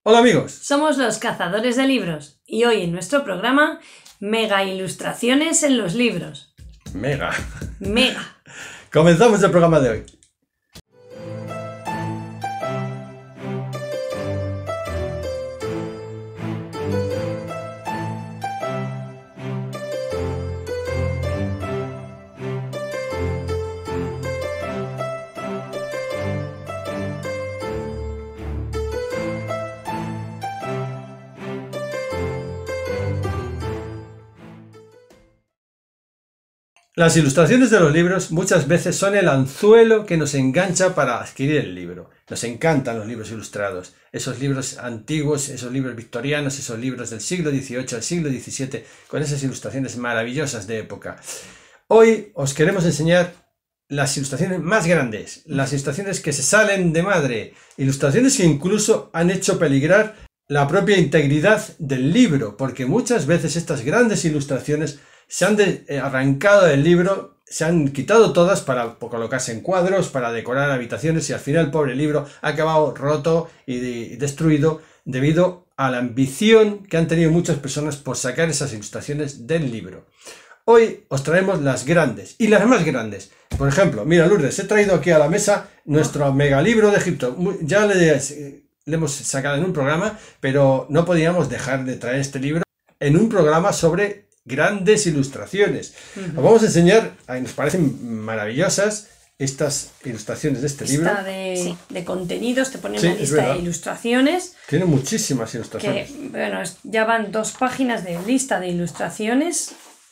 Hola amigos. Somos los cazadores de libros y hoy en nuestro programa Mega ilustraciones en los libros. Mega. Comenzamos el programa de hoy. Las ilustraciones de los libros muchas veces son el anzuelo que nos engancha para adquirir el libro. Nos encantan los libros ilustrados, esos libros antiguos, esos libros victorianos, esos libros del siglo XVIII al siglo XVII, con esas ilustraciones maravillosas de época. Hoy os queremos enseñar las ilustraciones más grandes, las ilustraciones que se salen de madre, ilustraciones que incluso han hecho peligrar la propia integridad del libro, porque muchas veces estas grandes ilustraciones se han arrancado del libro, se han quitado todas para colocarse en cuadros, para decorar habitaciones y al final el pobre libro ha acabado roto y destruido debido a la ambición que han tenido muchas personas por sacar esas ilustraciones del libro. Hoy os traemos las grandes y las más grandes. Por ejemplo, mira Lourdes, he traído aquí a la mesa nuestro megalibro de Egipto. Ya le hemos sacado en un programa, pero no podíamos dejar de traer este libro en un programa sobre grandes ilustraciones. Os vamos a enseñar, nos parecen maravillosas estas ilustraciones de este libro. De contenidos, te pone una lista de ilustraciones. Tiene muchísimas ilustraciones. Que, bueno, ya van 2 páginas de lista de ilustraciones.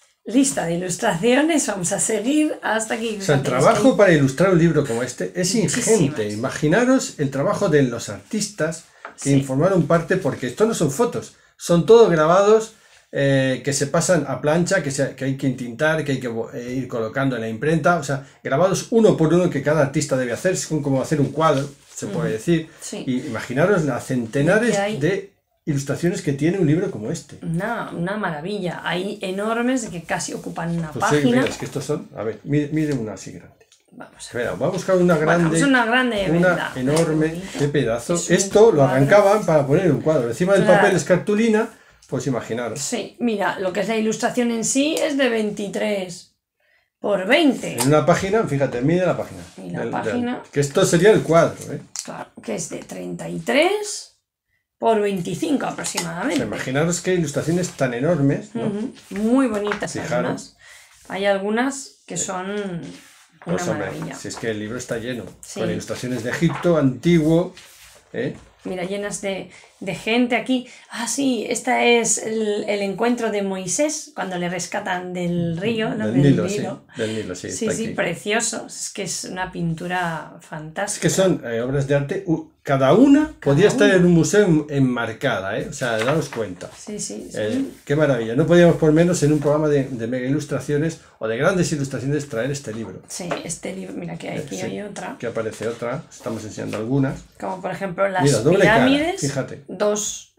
Vamos a seguir hasta aquí. O sea, el trabajo para ilustrar un libro como este es ingente. Imaginaros el trabajo de los artistas que informaron parte, porque esto no son fotos, son todos grabados que se pasan a plancha, que hay que entintar, que hay que ir colocando en la imprenta, o sea, grabados uno por uno que cada artista debe hacer, es como hacer un cuadro, se puede decir. Sí. Y imaginaros las centenares de ilustraciones que tiene un libro como este. Una maravilla, hay enormes que casi ocupan una página. Sí, mira, es que estos son, a ver, miren una así grande. Vamos a buscar una grande, una enorme, qué pedazo. Esto lo arrancaban para poner un cuadro, encima del papel es cartulina. Pues imaginaros. Sí, mira, lo que es la ilustración en sí es de 23 por 20. En una página, fíjate, mide la página. Y la página. Que esto sería el cuadro, ¿eh? Claro, que es de 33 por 25 aproximadamente. O sea, imaginaros qué ilustraciones tan enormes, ¿no? Muy bonitas. Fijaros. Hay algunas que son una maravilla. Si es que el libro está lleno, con ilustraciones de Egipto antiguo, ¿eh? Mira, llenas de gente aquí. Ah, sí, esta es el encuentro de Moisés cuando le rescatan del río, ¿no? Del Nilo, sí. Sí, precioso. Es que es una pintura fantástica. Es que son obras de arte, cada una podía estar en un museo enmarcada, ¿eh? O sea, daros cuenta. Sí. Qué maravilla. No podíamos por menos en un programa de mega ilustraciones o de grandes ilustraciones traer este libro. Sí, este libro, mira que aquí hay otra. Que aparece otra, estamos enseñando algunas. Como por ejemplo las pirámides. Cara, fíjate. Dos,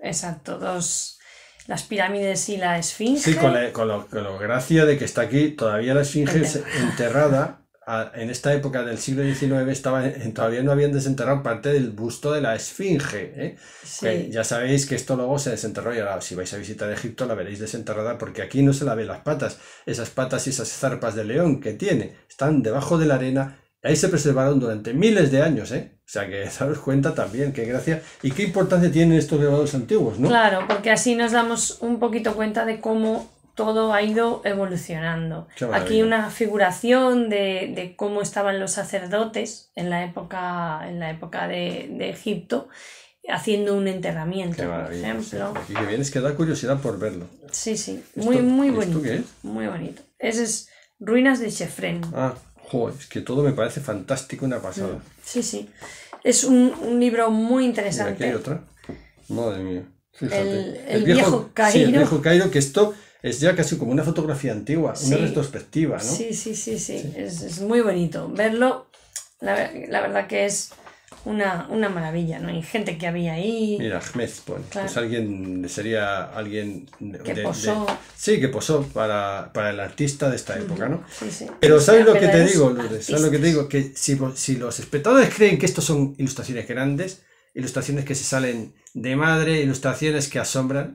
las pirámides y la esfinge. Sí, con la gracia de que está aquí todavía la esfinge enterrada. En esta época del siglo XIX todavía no habían desenterrado parte del busto de la esfinge, ¿eh? Sí. Ya sabéis que esto luego se desenterró y ahora si vais a visitar Egipto la veréis desenterrada porque aquí no se la ve las patas. Esas patas y esas zarpas de león que tiene están debajo de la arena. Ahí se preservaron durante miles de años, ¿eh? O sea que daros cuenta también qué gracia y qué importancia tienen estos grabados antiguos, ¿no? Claro, porque así nos damos un poquito cuenta de cómo todo ha ido evolucionando. Aquí una figuración de cómo estaban los sacerdotes en la época de Egipto haciendo un enterramiento, por ejemplo. Sí. Aquí que vienes que da curiosidad por verlo. Sí, muy bonito. ¿Esto qué es? Muy bonito. Ese es Ruinas de Chefren. Es que todo me parece fantástico, una pasada. Sí. Es un libro muy interesante. Mira, aquí hay otra. Madre mía. Fíjate. El viejo Cairo. Sí, el viejo Cairo, que esto es ya casi como una fotografía antigua, una retrospectiva, ¿no? Sí. Es muy bonito. Verlo, la verdad que es una maravilla, ¿no? Hay gente que había ahí. Mira, Ahmed pone. Claro. Pues sería alguien que posó. Que posó para el artista de esta época, ¿no? Sí. Pero ¿sabes lo que te digo, Lourdes? ¿Sabes lo que te digo? Que si los espectadores creen que estos son ilustraciones grandes, ilustraciones que se salen de madre, ilustraciones que asombran.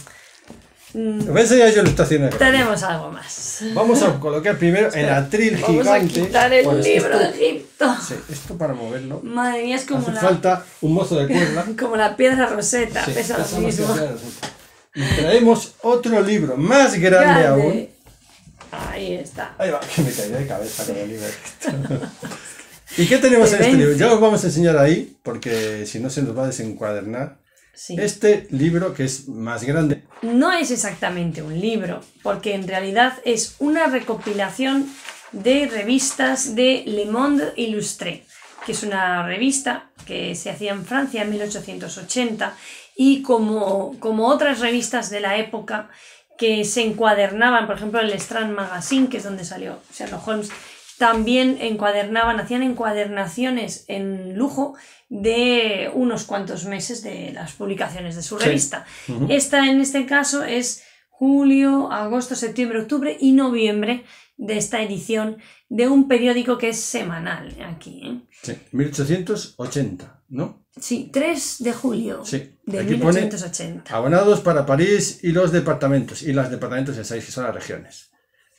Os voy a enseñar yo ilustraciones grandes. Tenemos algo más. Vamos a colocar primero el atril gigante. Vamos a quitar el libro de Egipto. Sí, esto para moverlo. Madre mía, es como Hace falta un mozo de cuerda. como la piedra Rosetta, Sí, pesa pesa lo más que mismo. la piedra Rosetta. Y traemos otro libro más grande aún. Ahí está. Ahí va, que me caí de cabeza con el libro. ¿Y qué tenemos en este libro? Ya os vamos a enseñar ahí, porque si no se nos va a desencuadernar. Sí. Este libro, que es más grande. No es exactamente un libro, porque en realidad es una recopilación de revistas de Le Monde Illustré, que es una revista que se hacía en Francia en 1880 y como otras revistas de la época que se encuadernaban, por ejemplo el Strand Magazine, que es donde salió Sherlock Holmes, también hacían encuadernaciones en lujo de unos cuantos meses de las publicaciones de su revista. Sí. Uh-huh. Esta en este caso es julio, agosto, septiembre, octubre y noviembre de esta edición de un periódico que es semanal aquí, ¿eh? Sí, 1880, ¿no? Sí, 3 de julio sí. de Aquí 1880. Pone abonados para París y los departamentos. Y los departamentos ya sabéis que son las regiones.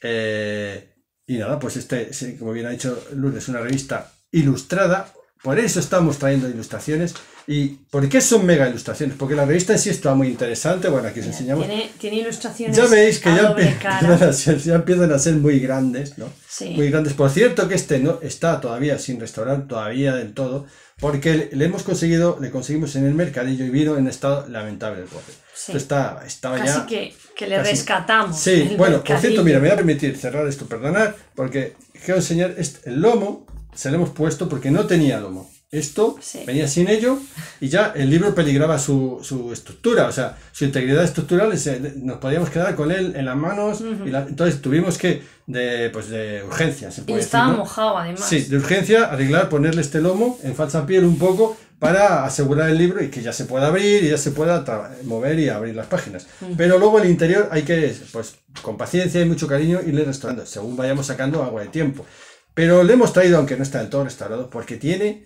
Y nada, pues como bien ha dicho Lourdes, es una revista ilustrada. Por eso estamos trayendo ilustraciones. ¿Y por qué son mega ilustraciones? Porque la revista en sí está muy interesante. Bueno, aquí os enseñamos. Tiene ilustraciones. Ya veis que ya empiezan a ser muy grandes, ¿no? Sí. Muy grandes. Por cierto que este no está todavía sin restaurar, todavía del todo, porque le conseguimos en el mercadillo y vino en estado lamentable el pobre. Sí. Estaba casi ya... que le rescatamos. Sí, bueno, por cierto, mira, me voy a permitir cerrar esto, perdonad, porque quiero enseñar el lomo. Se lo hemos puesto porque no tenía lomo. Esto venía sin ello y ya el libro peligraba su estructura, o sea, su integridad estructural. Nos podíamos quedar con él en las manos. Uh-huh. Entonces tuvimos que, de urgencia, se puede decir, estaba ¿no? mojado además. Sí, de urgencia, ponerle este lomo en falsa piel un poco para asegurar el libro y que ya se pueda abrir y ya se pueda mover y abrir las páginas. Uh-huh. Pero luego el interior hay que, pues, con paciencia y mucho cariño, irle restaurando, según vayamos sacando agua de tiempo. Pero le hemos traído, aunque no está del todo restaurado, porque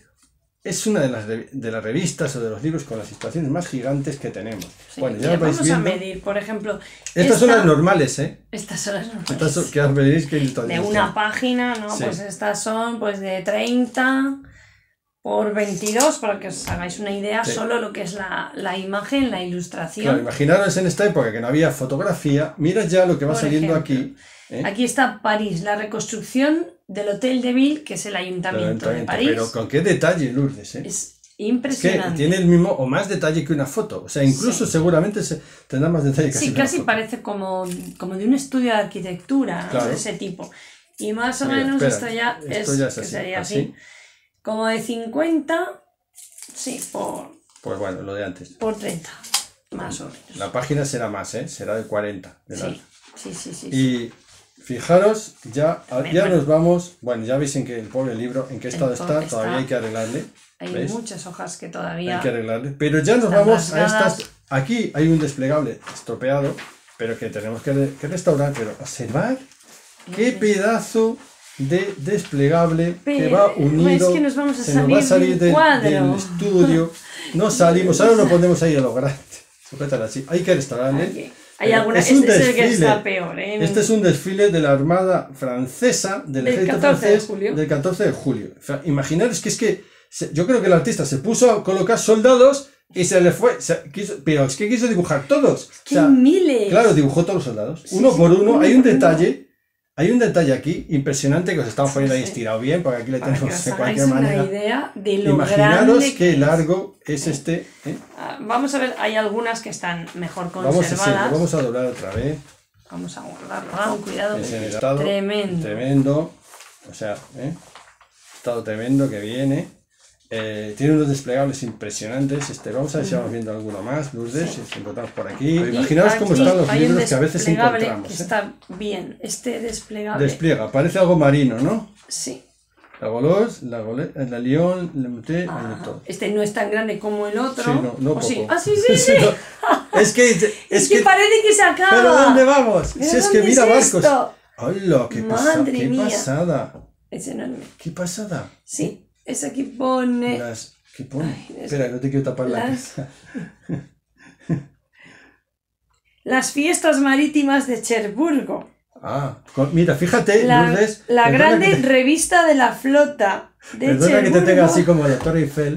es una de las revistas o de los libros con las ilustraciones más gigantes que tenemos. Sí, bueno, ya vamos viendo. a medir, por ejemplo. Estas son las normales, ¿eh? Estas son las normales. Estas que os veréis que ilustraciones. De una página, ¿no? Sí. Pues estas son pues de 30 por 22, para que os hagáis una idea, sí. Solo lo que es la imagen, la ilustración. Claro, imaginaros en esta época que no había fotografía, mira ya lo que va saliendo aquí. Aquí está París, la reconstrucción del Hotel de Ville, que es el ayuntamiento de París. Pero con qué detalle, Lourdes, ¿eh? Es impresionante. Es que tiene el mismo o más detalle que una foto. O sea, incluso seguramente tendrá más detalle que sí, casi parece como de un estudio de arquitectura, claro. De ese tipo. Y más o menos esto ya es así, que sería así. Como de 50, sí, pues bueno, lo de antes. Por 30, más o menos. La página será más, ¿eh? Será de 40. Sí. Y fijaros, ya nos vamos. Bueno, ya veis el pobre libro, en qué estado está, todavía hay que arreglarle. Hay ¿veis? Muchas hojas que todavía hay que arreglarle. Pero ya nos vamos rasgadas. A estas. Aquí hay un desplegable estropeado, pero que tenemos que restaurar. Pero observad qué pedazo de desplegable que va unido. Es que nos vamos a se nos va a salir del estudio. No salimos, ahora lo ponemos ahí a lo grande. Sujétala así. Hay que restaurarle. Hay algunas, este es el que está peor, ¿eh? Este es un desfile de la Armada Francesa, del ejército francés, del 14 de julio. O sea, imaginaros yo creo que el artista se puso a colocar soldados y se le fue, pero es que quiso dibujar todos. ¡Qué miles! Claro, dibujó todos los soldados, uno por uno. Hay un detalle aquí impresionante que os estamos poniendo ahí estirado bien, porque aquí le tenemos de cualquier manera. Una idea de lo imaginaros grande qué largo es este. Vamos a ver, hay algunas que están mejor conservadas. Vamos a doblar otra vez. Vamos a guardarlo, cuidado. Es en el estado tremendo. Tremendo. O sea, estado tremendo que viene. Tiene unos desplegables impresionantes. Vamos a ver si vamos viendo alguno más, Lourdes, si encontramos por aquí. Imaginaos cómo están los libros que a veces encontramos. Está bien, este desplegable. Despliega, parece algo marino, ¿no? Sí. La Golos, la Lyon, la Muté, todo. Este no es tan grande como el otro. Sí, no poco. Sí. Sí. No, es que parece que se acaba. ¿Pero dónde vamos? Si es que mira barcos. ¡Hola! ¡Qué pasada! Es enorme. ¡Qué pasada! Sí, es aquí pone ¿Qué pone? Espera, no te quiero tapar la casa. Las fiestas marítimas de Cherburgo. Ah, mira, fíjate, Lourdes. La grande revista de la flota de Perdona Cherburgo. Que te tenga así como la Torre Eiffel.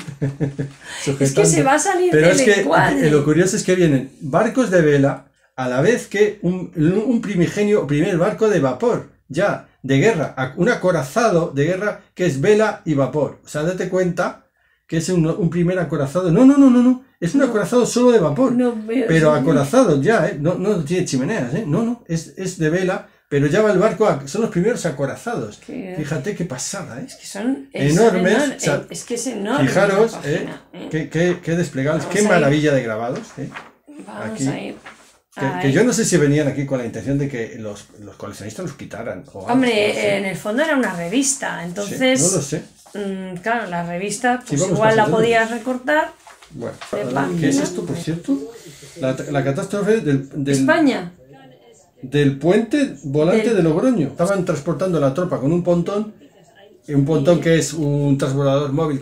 Es que se va a salir Pero del es que encuadre. lo curioso es que vienen barcos de vela a la vez que un primer barco de vapor, ya, de guerra, un acorazado de guerra que es vela y vapor. O sea, date cuenta que es un primer acorazado. No. Es un acorazado solo de vapor. Pero acorazado ya, no tiene chimeneas, No, es de vela. Pero ya va el barco, son los primeros acorazados. Fíjate qué pasada, Es que son enormes. Es que es enorme. Fijaros, qué desplegados, qué maravilla de grabados. Vamos aquí, a ir. Que yo no sé si venían aquí con la intención de que los coleccionistas los quitaran. Hombre, en el fondo era una revista, entonces... Sí, no lo sé. Claro, la revista, pues igual la podías recortar. Bueno, ¿qué es esto, por cierto? La catástrofe del España. Del puente volante de Logroño. Estaban transportando la tropa con un pontón que es un transbordador móvil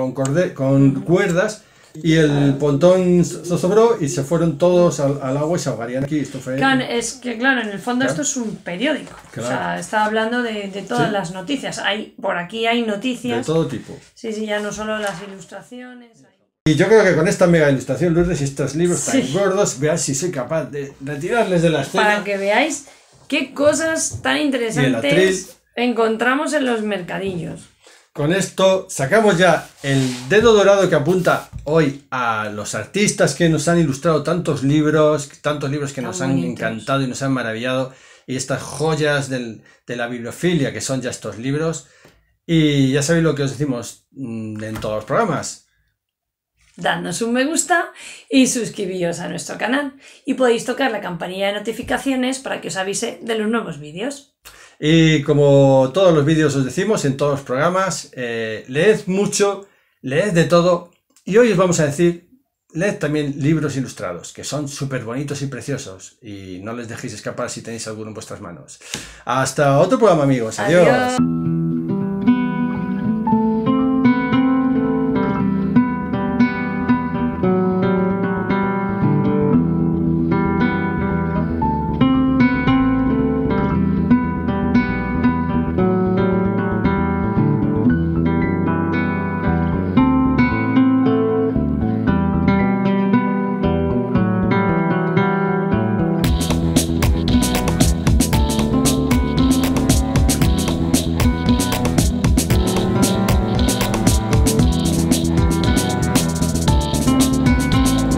con cuerdas, y el pontón zozobró y se fueron todos al agua y se ahogarían aquí. Esto fue... Claro, es que claro, en el fondo esto es un periódico. Claro. O sea, está hablando de todas las noticias. Por aquí hay noticias. De todo tipo. Sí, ya no solo las ilustraciones. Y yo creo que con esta mega ilustración, Lourdes, y estos libros tan gordos, veáis si soy capaz de retirarles de la escena. Para que veáis qué cosas tan interesantes encontramos en los mercadillos. Con esto sacamos ya el dedo dorado que apunta hoy a los artistas que nos han ilustrado tantos libros que nos han encantado y nos han maravillado, y estas joyas de la bibliofilia que son ya estos libros. Y ya sabéis lo que os decimos en todos los programas. Dadnos un me gusta y suscribíos a nuestro canal, y podéis tocar la campanilla de notificaciones para que os avise de los nuevos vídeos. Y como todos los vídeos os decimos en todos los programas, leed mucho, leed de todo, y hoy os vamos a decir, leed también libros ilustrados, que son súper bonitos y preciosos, y no les dejéis escapar si tenéis alguno en vuestras manos. Hasta otro programa, amigos. Adiós.